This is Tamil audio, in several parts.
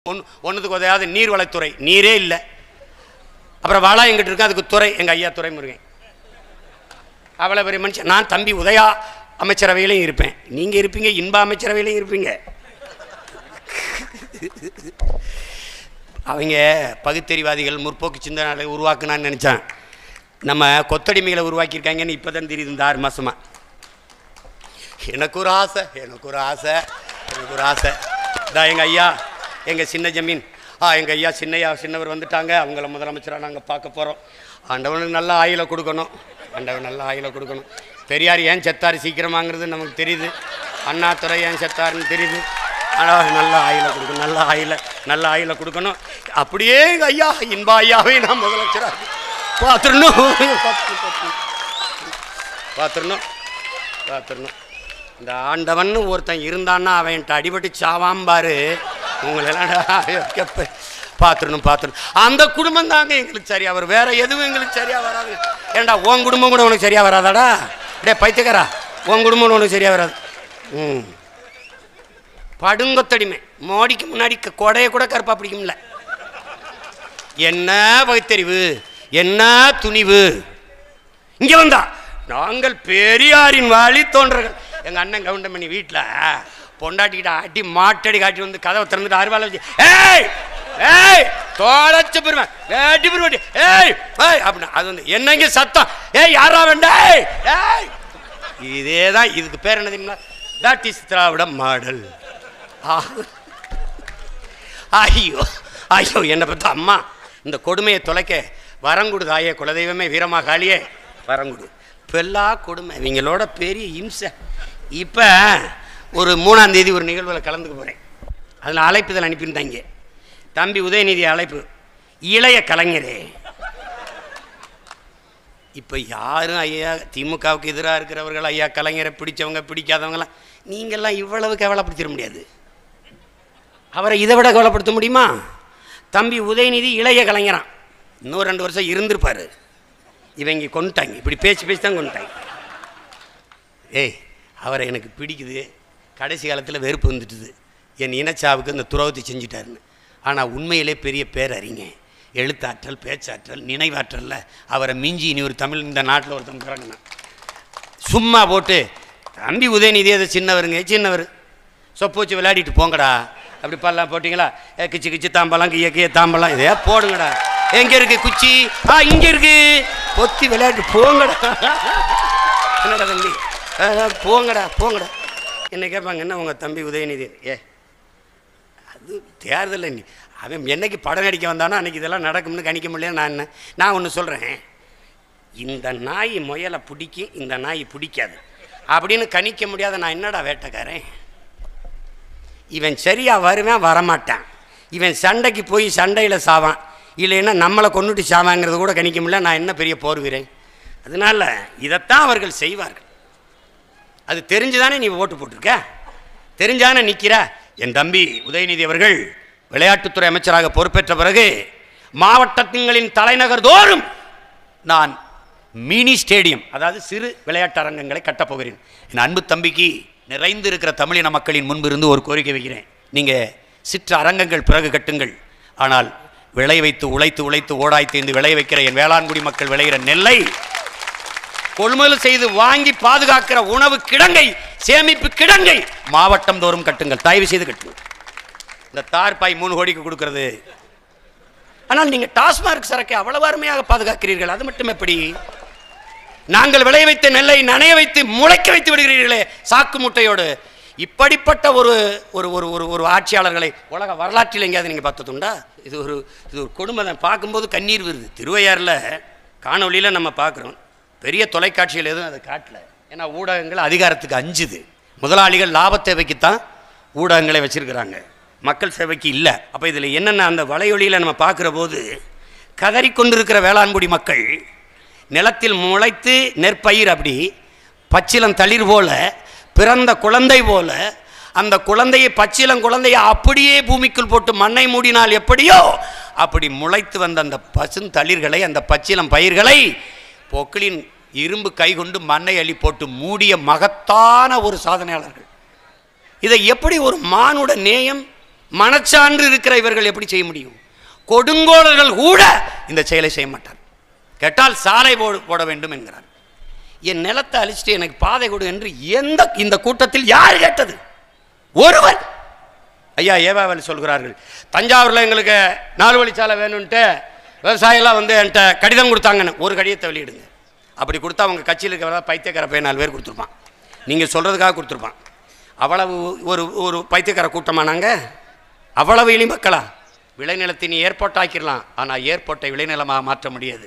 ஒன்றுத்துக்கு உதவாது நீர்வளத்துறை, நீரே இல்லை. அப்புறம் வளம் எங்கிட்ட இருக்கு, அதுக்கு துறை எங்கள் ஐயா துரைமுருகன். அவ்வளோ பெரிய மனுஷன். நான் தம்பி உதயா அமைச்சரவையிலையும் இருப்பேன், நீங்கள் இருப்பீங்க இன்ப அமைச்சரவையிலையும் இருப்பீங்க. அவங்க பகுத்தறிவாதிகள் முற்போக்கு சிந்தனை உருவாக்குனான்னு நினச்சான். நம்ம கொத்தடிமைகளை உருவாக்கியிருக்காங்கன்னு இப்போ தான் தெரியுது இந்த 6 மாதமாக. எனக்கு ஒரு ஆசை தான் எங்கள் ஐயா, எங்கள் சின்ன ஜமீன், எங்கள் ஐயா சின்னவர் வந்துட்டாங்க. அவங்கள முதலமைச்சராக நாங்கள் பார்க்க போகிறோம். ஆண்டவனுக்கு நல்ல ஆயிலை கொடுக்கணும். பெரியார் ஏன் செத்தார் சீக்கிரமாங்கிறது நமக்கு தெரியுது, அண்ணாதுரை ஏன் செத்தாருன்னு தெரியுது. ஆனால் நல்ல ஆயிலை கொடுக்கணும். அப்படியே எங்கள் ஐயா இன்பா ஐயாவே நான் முதலமைச்சராக பார்த்துடணும். இந்த ஆண்டவன் ஒருத்தன் இருந்தான்னா அவன்கிட்ட அடிபட்டு சாவாம்பாரு. உங்களெல்லாம் பார்த்துடணும். அந்த குடும்பம் தாங்க எங்களுக்கு சரியா வரும், வேற எதுவும் எங்களுக்கு சரியா வராது. ஏண்டா உன் குடும்பம் கூட உனக்கு சரியா வராதாடா? டே பைத்தியக்காரா, உன் குடும்பம் உனக்கு சரியா வராது. படுங்கொத்தடிமை. மோடிக்கு முன்னாடி கொடையை கூட கருப்பா பிடிக்கும்ல. என்ன பகுத்தறிவு, என்ன துணிவு. இங்க வந்தா நாங்கள் பெரியாரின் வழி தோன்றர்கள். எங்க அண்ணன் கவுண்டமணி வீட்டில் பொண்டாட்டிக்கிட்ட அடி மாட்டடி காட்டி வந்து கதவை திறந்துட்டு அருவாலை வச்சு தோழச்சு பெருமை அப்படின்னா அது வந்து என்னங்க சத்தம், யாரா வேண்டா. இதே தான் இதுக்கு பேர் என்ன தெரியுமா? That is Dravida model. ஐயோ என்னை பார்த்தா அம்மா இந்த கொடுமையை தொலைக்க வரங்குடு தாயே, குலதெய்வமே, வீரமா காளியே வரங்குடு. பெல்லா கொடுமை, இவங்களோட பெரிய இம்சை. இப்போ ஒரு 3ஆம் தேதி ஒரு நிகழ்வில் கலந்துக்க போகிறேன். அதில் அழைப்புதல் அனுப்பியிருந்தாங்க. தம்பி உதயநிதி அழைப்பு, இளைய கலைஞரே. இப்போ யாரும் ஐயா திமுகவுக்கு எதிராக இருக்கிறவர்கள், ஐயா கலைஞரை பிடிச்சவங்க பிடிக்காதவங்களாம் நீங்கள்லாம் இவ்வளவு கேவலப்படுத்திட முடியாது. அவரை இதை விட கேவலப்படுத்த முடியுமா? தம்பி உதயநிதி இளைய கலைஞரான், இன்னும் 2 வருஷம் இருந்திருப்பார். இவங்க கொண்டுட்டாங்க, இப்படி பேசி தான் கொண்டுட்டாங்க. அவரை எனக்கு பிடிக்குது, கடைசி காலத்தில் வெறுப்பு வந்துட்டுது, என் இனச்சாவுக்கு இந்த துரோகத்தை செஞ்சுட்டாருன்னு. ஆனால் உண்மையிலே பெரிய பேரறிங்க, எழுத்தாற்றல், பேச்சாற்றல், நினைவாற்றல்ல அவரை மிஞ்சி இனி ஒரு தமிழ் இந்த நாட்டில் ஒருத்தன் பிறகுனா சும்மா போட்டு தம்பி உதயநிதி அதை சின்னவர் சொப்பு வச்சு விளையாடிட்டு போங்கடா. அப்படி பல்லாம் போட்டிங்களா, கிச்சு தாம்பலாம், கிய தாம்பலாம், இதே போடுங்கடா. எங்கே இருக்கு குச்சி? இங்கே இருக்கு, பொத்தி விளையாட்டு போங்கடா. என்னடா தம்பி, போங்கடா. என்ன கேட்பாங்க, என்ன உங்கள் தம்பி உதயநிதி? அது தேர்தல் நீ அவன் என்னைக்கு படம் நடிக்க வந்தானோ அன்றைக்கி இதெல்லாம் நடக்கும்னு கணிக்க முடியல. நான் ஒன்று சொல்கிறேன், இந்த நாய் முயலை பிடிக்கும், இந்த நாய் பிடிக்காது அப்படின்னு கணிக்க முடியாத நான் என்னடா வேட்டைக்காரன்? இவன் சரியாக வருவேன், வரமாட்டான். இவன் சண்டைக்கு போய் சண்டையில் சாவான், இல்லைன்னா நம்மளை கொண்டுட்டு சாவாங்கிறது கூட கணிக்க முடியல. நான் என்ன பெரிய போர் வீரன்? அதனால் இதைத்தான் அவர்கள் செய்வார்கள். அது தெரிஞ்சுதானே நீ ஓட்டு போட்டிருக்க, தெரிஞ்சானே நிற்கிற. என் தம்பி உதயநிதி அவர்கள் விளையாட்டுத்துறை அமைச்சராக பொறுப்பேற்ற பிறகு மாவட்டங்களின் தலைநகர் தோறும் நான் மினி ஸ்டேடியம், அதாவது சிறு விளையாட்டு அரங்கங்களை கட்டப்போகிறேன். என் அன்பு தம்பிக்கு நிறைந்து இருக்கிற தமிழின மக்களின் முன்பு இருந்து ஒரு கோரிக்கை வைக்கிறேன். நீங்கள் சிற்று அரங்கங்கள் பிறகு கட்டுங்கள், ஆனால் விளை வைத்து உழைத்து ஓடாய் தேர்ந்து விளைய வைக்கிற என் வேளாண்குடி மக்கள் விளைகிற நெல்லை கொள்முதல் செய்து வாங்கி பாதுகாக்கிற உணவு கிடங்கை, சேமிப்பு கிடங்கை மாவட்டம் தோறும் கட்டுங்கள், தயவு செய்து கட்டுங்கள். இந்த தார்பாய் 3 கோடிக்கு கொடுக்கிறது. ஆனால் நீங்கள் டாஸ்மார்க் சரக்கை அவ்வளவு அருமையாக பாதுகாக்கிறீர்கள், அது மட்டும் எப்படி? நாங்கள் விளைய வைத்த நெல்லை நனைய வைத்து முளைக்க வைத்து விடுகிறீர்களே சாக்கு மூட்டையோடு. இப்படிப்பட்ட ஒரு ஒரு ஒரு ஒரு ஆட்சியாளர்களை உலக வரலாற்றில் எங்கேயாவது நீங்கள் பார்த்ததுண்டா? இது ஒரு கொடுமை தான். பார்க்கும்போது கண்ணீர் வருது. திருவையாறில் காணொலியில் நம்ம பார்க்குறோம், பெரிய தொலைக்காட்சியில் எதுவும் அதை காட்டல. ஏன்னா ஊடகங்கள் அதிகாரத்துக்கு அஞ்சுது. முதலாளிகள் லாப தேவைக்குத்தான் ஊடகங்களை வச்சுருக்கிறாங்க, மக்கள் சேவைக்கு இல்லை. அப்போ இதில் என்னென்ன அந்த வலையொலியில் நம்ம பார்க்குற போது கதறிக்கொண்டிருக்கிற வேளாண்குடி மக்கள் நிலத்தில் முளைத்து நெற்பயிர் அப்படி பச்சிலம் தளிர் போல பிறந்த குழந்தை போல அந்த குழந்தையை பச்சிலங்குழந்தையை அப்படியே பூமிக்குள் போட்டு மண்ணை மூடினால் எப்படியோ அப்படி முளைத்து வந்த அந்த பசுந்தளிர்களை, அந்த பச்சிலம் பயிர்களை பொக்களின் இரும்பு கை கொண்டு மண்ணை அள்ளி போட்டு மூடிய மகத்தான ஒரு சாதனையாளர்கள். இதை எப்படி ஒரு மானுட நேயம் மனச்சான்று இருக்கிற இவர்கள் எப்படி செய்ய முடியும்? கொடுங்கோலர்கள் கூட இந்த செயலை செய்ய மாட்டார். கேட்டால் சாலை போட வேண்டும் என்கிறார். என் நிலத்தை அழிச்சிட்டு எனக்கு பாதை கொடு என்று இந்த கூட்டத்தில் யார் கேட்டது? ஒருவர். ஐயா ஏவாவல் சொல்கிறார்கள், தஞ்சாவூரில் எங்களுக்கு 4 வழிச்சாலை வேணும்ன்ட்டு விவசாயிலாம் வந்து என்கிட்ட கடிதம் கொடுத்தாங்கன்னு. ஒரு கடிதத்தை வெளியிடுங்க. அப்படி கொடுத்தா அவங்க கட்சியில் இருக்கிறதா பைத்தியக்கார பையன் 4 பேர் கொடுத்துருப்பான். நீங்கள் சொல்கிறதுக்காக கொடுத்துருப்பான். அவ்வளவு ஒரு பைத்தியக்கார கூட்டமாக நாங்கள்? அவ்வளவு இழிமக்களா? விளைநிலத்தை நீ ஏர்போர்ட் ஆக்கிடலாம், ஆனால் ஏர்போர்ட்டை விளைநிலமாக மாற்ற முடியாது.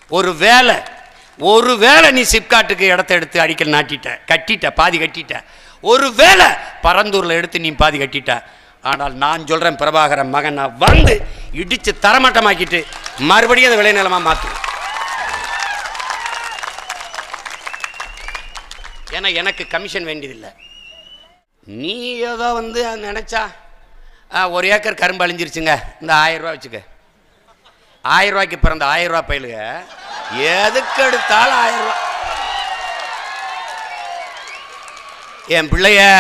ஒரு வேளை நீ சிப்காட்டுக்கு இடத்த எடுத்து அடிக்கல் கட்டிட்ட பாதி கட்டிட்ட. ஒரு வேளை பரந்தூரில் எடுத்து நீ பாதி கட்டிட்ட. ஆனால் நான் சொல்கிறேன், பிரபாகரன் மகன் நான் வந்து இடித்து தரமட்டமாக்கிட்டு மறுபடியும் அதை விளைநிலமாக மாற்றுவேன். ஏன்னா எனக்கு கமிஷன் வேண்டியதில்லை. நீ ஏதோ வந்து நினச்சா 1 ஏக்கர் கரும்பு அழிஞ்சிருச்சுங்க, இந்த 1000 ரூபா வச்சுக்க. 1000 ரூபாய்க்கு பிறந்த 1000 ரூபா பயிலுங்க, எதுக்கு எடுத்தாலும் 1000 ரூபா. என்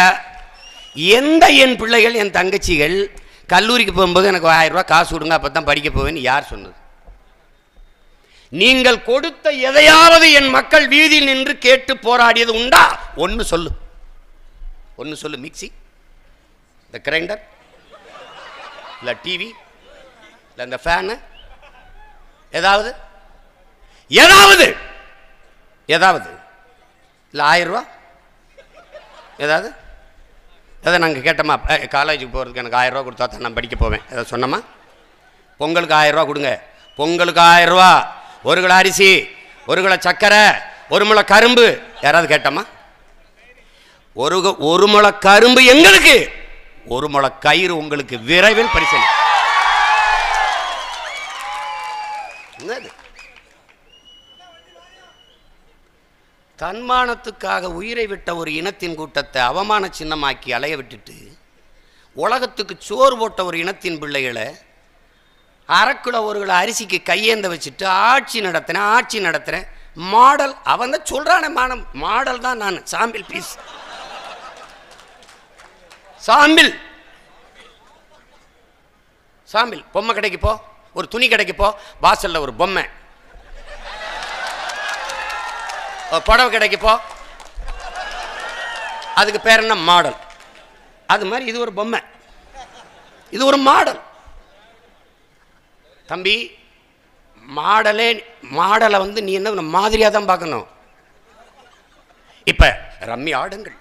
பிள்ளைகள் என் தங்கச்சிகள் கல்லூரிக்கு போகும்போது எனக்கு 1000 ரூபா காசு கொடுங்க, அப்போ தான் படிக்க போவேன்னு யார் சொன்னது? நீங்கள் கொடுத்த எதையாவது என் மக்கள் வீதியில் நின்று கேட்டு போராடியது உண்டா? ஒன்று சொல்லு. மிக்சி, இந்த கிரைண்டர், இல்லை டிவி, இல்லை இந்த ஃபேனு, ஏதாவது இல்லை 1000 ரூபா ஏதாவது எதை நாங்கள் கேட்டோமா? காலேஜுக்கு போகிறதுக்கு எனக்கு 1000 ரூபா கொடுத்தா தான் நான் படிக்க போவேன் எதாவது சொன்னோமா? பொங்கலுக்கு 1000 ரூபா கொடுங்க. பொங்கலுக்கு 1000 ரூபா, 1 கிலோ அரிசி, 1 கிலோ சர்க்கரை, 1 முளை கரும்பு யாராவது கேட்டோமா? 1 முளை கரும்பு எங்களுக்கு, 1 முளை கயிறு உங்களுக்கு விரைவில் பரிசீலனை. தன்மானத்துக்காக உயிரை விட்ட ஒரு இனத்தின் கூட்டத்தை அவமான சின்னமாக்கி அலைய விட்டுட்டு உலகத்துக்கு சோறு போட்ட ஒரு இனத்தின் பிள்ளைகளை 1/2 கிலோ 1 கிலோ அரிசிக்கு கையேந்த வச்சுட்டு ஆட்சி நடத்துகிறேன் மாடல். அவன் தான் சொல்கிறானே, மாடல் தான் நான். Sample piece, sample. பொம்மை கடைக்கு போ, ஒரு துணி கடைக்கு போ, வாசலில் ஒரு பொம்மை. புடவை கடைக்கு போ, அதுக்கு பேர் என்ன? மாடல். அது மாதிரி இது ஒரு பொம்மை, இது ஒரு மாடல். தம்பி, மாடலை வந்து நீ என்ன மாதிரியாக தான் பார்க்கணும். இப்ப ரம்மி ஆடுங்கள்,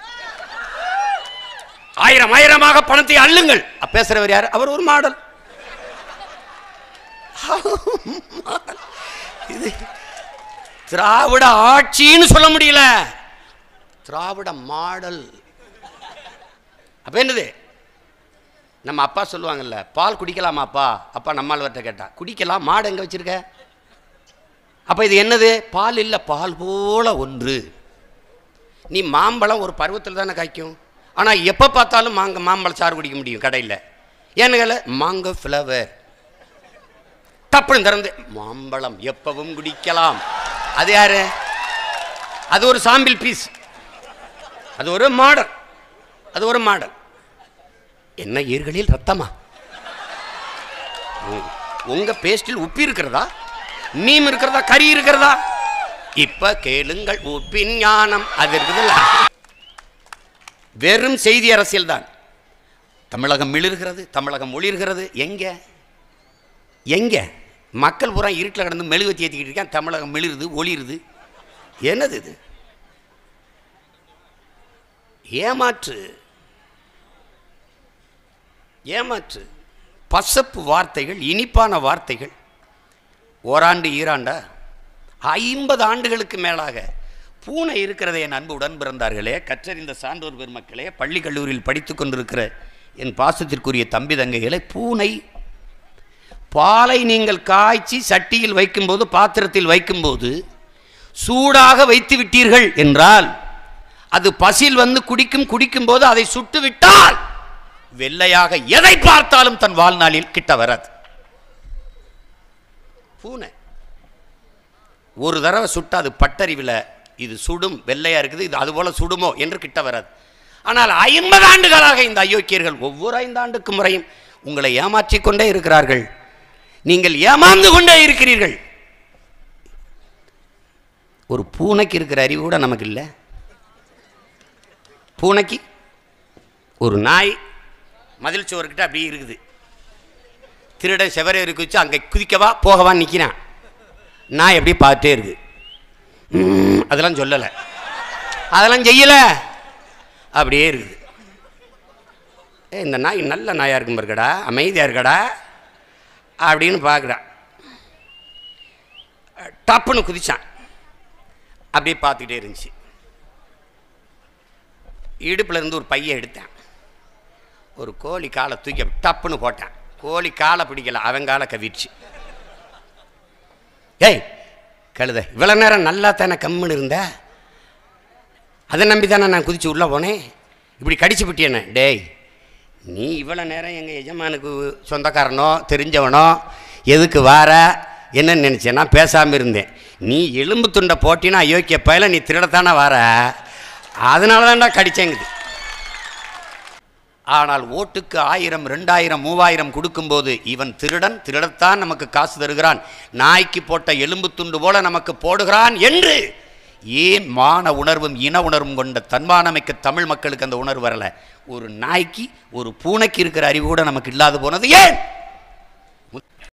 1000 பணத்தை அள்ளுங்கள். பேசுறவர் யார்? அவர் ஒரு மாடல். இது திராவிட ஆட்சின்னு சொல்ல முடியல, திராவிட மாடல். அப்ப என்னது? நம்ம அப்பா சொல்லுவாங்கல்ல, பால் குடிக்கலாமாப்பா? அப்பா நம்மாழ்வார்ட்ட கேட்டா, குடிக்கலாம். மாடு எங்க வச்சிருக்க? அப்ப இது என்னது? பால் இல்லை, பால் போல ஒன்று. நீ மாம்பழம் ஒரு பருவத்தில் தானே காய்க்கும். ஆனால் எப்போ பார்த்தாலும் மாம்பழம் சாறு குடிக்க முடியும் கடையில். ஏன்னு மாங்கோ ஃப்ளவர் டப்புன்னு திறந்து மாம்பழம் எப்பவும் குடிக்கலாம். அது யாரு? அது ஒரு சாம்பிள் பீஸ், அது ஒரு மாடல். என்ன ஈர்களில் ரத்தமா? உங்க பேஸ்டில் உப்பு இருக்கிறதா? மீன் இருக்கிறதா? கறி இருக்கிறதா? இப்ப கேளுங்கள் உப்பின் ஞானம். அது இருக்குதுல்ல, வெறும் செய்தி அரசியல் தான். தமிழகம் மிளிர்கிறது, தமிழகம் ஒளிர்கிறது. எங்க மக்கள் பூரா இருட்டில் கிடந்து மெழுகுவத்தி ஏற்றிக்கிட்டு இருக்கேன். தமிழகம் மிளிருது, ஒளிருது. என்னது இது? ஏமாற்று, பசப்பு வார்த்தைகள், இனிப்பான வார்த்தைகள். ஓராண்டு ஈராண்டா? 50 ஆண்டுகளுக்கு மேலாக பூனை இருக்கிறதை என் அன்பு உடன் பிறந்தார்களே, கற்றறிந்த சான்றோர் பெருமக்களே, பள்ளி கல்லூரியில் படித்து கொண்டிருக்கிற என் பாசத்திற்குரிய தம்பி தங்கைகளே, பூனை பாலை நீங்கள் காய்ச்சி சட்டியில் வைக்கும்போது, பாத்திரத்தில் வைக்கும்போது சூடாக வைத்து விட்டீர்கள் என்றால் அது பசியில் வந்து குடிக்கும் போது அதை சுட்டு விட்டால் வெள்ளையாக எதை பார்த்தாலும் தன் வாழ்நாளில் கிட்ட வராது. பூனை ஒரு தடவை சுட்டா அது பட்டறிவில் இது சுடும், வெள்ளையா இருக்குது, இது அதுபோல சுடுமோ என்று கிட்ட வராது. ஆனால் 50 ஆண்டுகளாக இந்த அயோக்கியர்கள் ஒவ்வொரு 5 ஆண்டுக்கு முறையும் உங்களை ஏமாற்றிக் கொண்டே இருக்கிறார்கள். நீங்கள் ஏமாந்து கொண்டே இருக்கிறீர்கள். ஒரு பூனைக்கு இருக்கிற அறிவு கூட நமக்கு இல்லை. பூனைக்கு ஒரு நாய் மதில் சுவர்கிட்ட அப்படியே இருக்குது. திருடன் செவரேறி குதிச்சு அங்கே குதிக்கவா போகவா நிற்கிறான். நாய் அப்படியே பார்த்துட்டே இருக்கு. அதெல்லாம் சொல்லலை, அதெல்லாம் செய்யலை, அப்படியே இருக்குது. இந்த நாய் நல்ல நாயாக இருக்கும் இருக்கடா, அமைதியாக இருக்கடா அப்படின்னு பார்க்குறான். டப்புன்னு குதிச்சான். அப்படியே பார்த்துக்கிட்டே இருந்துச்சு. இடுப்பில் இருந்து ஒரு பையை எடுத்தேன். ஒரு கோழி காலை தூக்கி டப்புன்னு போட்டேன். கோழி காலை பிடிக்கல, அவன் காலை கவிடுச்சு. ஏய் கழுத, இவ்வளோ நேரம் நல்லா தானே கம்முன்னு இருந்த, அதை நம்பி தானே நான் குதிச்சு உள்ளே போனேன், இப்படி கடிச்சு விட்டியண்ணே. டேய், நீ இவ்வளோ நேரம் எங்கள் எஜமானுக்கு சொந்தக்காரனோ தெரிஞ்சவனோ எதுக்கு வார என்னன்னு நினச்சேன். நான் பேசாமல் இருந்தேன். நீ எலும்பு துண்டை போட்டினா அயோக்கிய பயல, நீ திருடத்தானே வார, அதனால தான்டா கடிச்சேங்குது. ஆனால் ஓட்டுக்கு 1000, 2000, 3000 கொடுக்கும்போது இவன் திருடன், திருடத்தான் நமக்கு காசு தருகிறான், நாய்க்கு போட்ட எலும்பு துண்டு போல நமக்கு போடுகிறான் என்று ஏன் மான உணர்வும் இன உணர்வும் கொண்ட தன்மானமிக்க தமிழ் மக்களுக்கு அந்த உணர்வு வரலை? ஒரு நாய்க்கு ஒரு பூனைக்கு இருக்கிற அறிவு கூட நமக்கு இல்லாது போனது ஏன்?